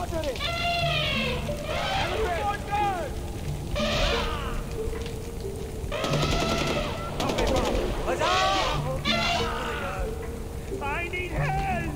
I need help!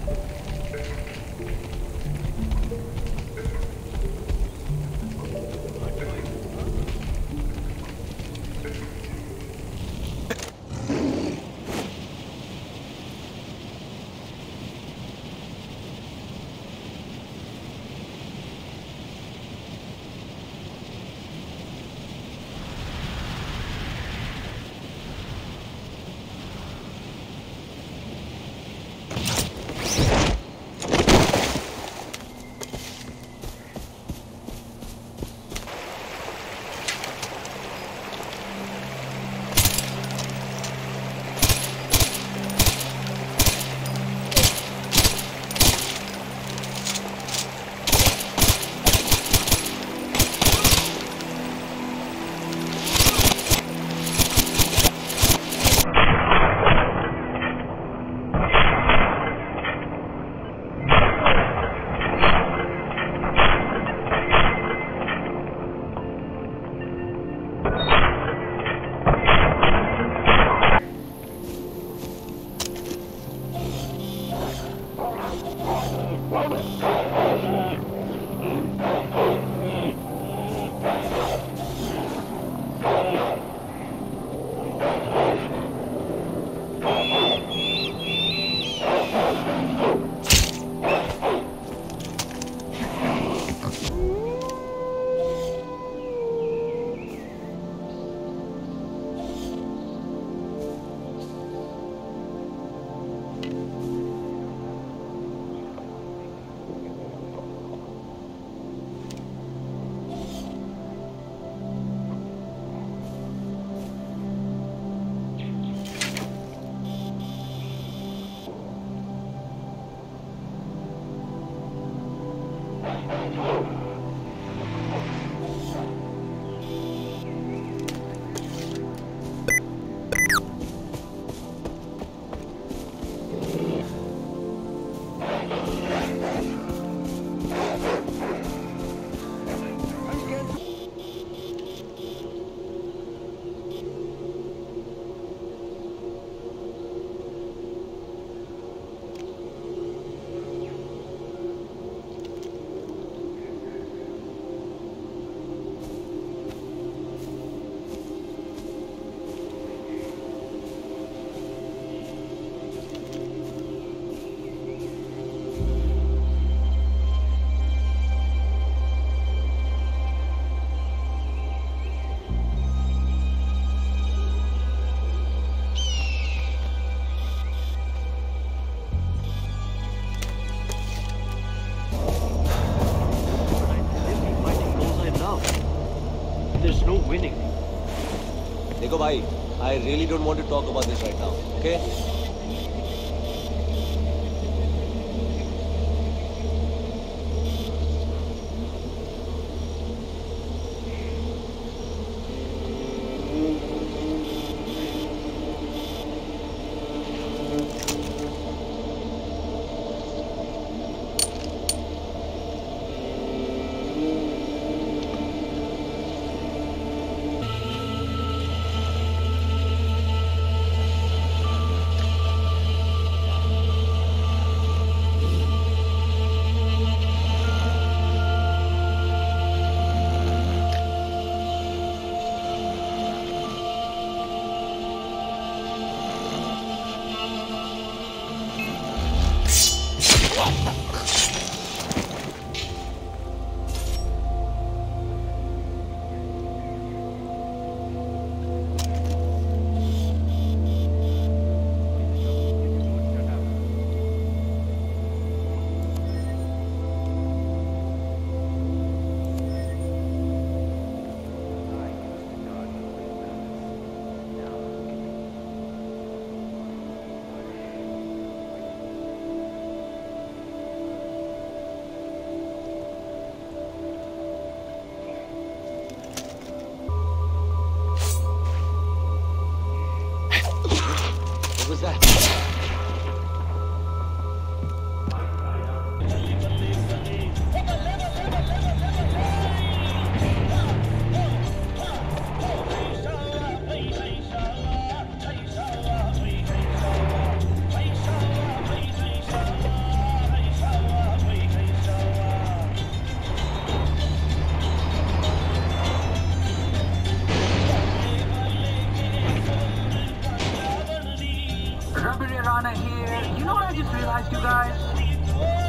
There's no winning. देखो भाई, I really don't want to talk about this right now, okay?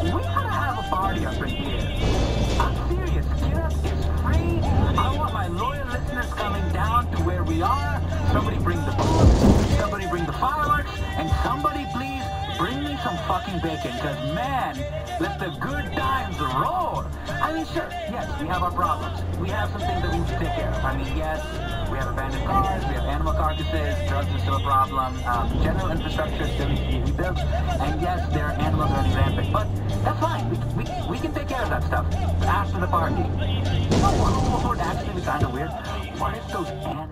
We gotta have a party up in here. I'm serious. Skip is free. I want my loyal listeners coming down to where we are. Somebody bring the booze. Somebody bring the fireworks. And somebody please bring me some fucking bacon. Because, man, let the good times roll. I mean, sure, yes, we have our problems. We have some things that we need to take care of. I mean, yes, we have abandoned cars, we have animal carcasses, drugs are still a problem, general infrastructure still needs to be rebuilt, and yes, there are animals running rampant, but that's fine. We can take care of that stuff after the party. You know what would actually be kind of weird? What if those animals...